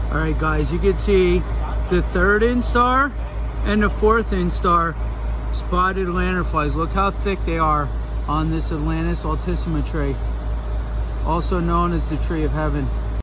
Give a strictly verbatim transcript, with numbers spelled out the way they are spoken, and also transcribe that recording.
All right, guys, you can see the third instar and the fourth instar spotted lanternflies. Look how thick they are on this Ailanthus altissima tree, also known as the tree of heaven.